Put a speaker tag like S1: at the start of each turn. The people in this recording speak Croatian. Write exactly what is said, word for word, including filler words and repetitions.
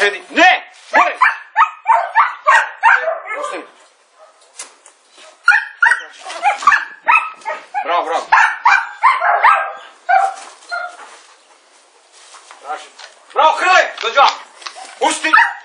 S1: Sedi. Ne! Molim! Ostavi. Bravo, bravo. Bravo, Krle! Dođi vam! Pusti!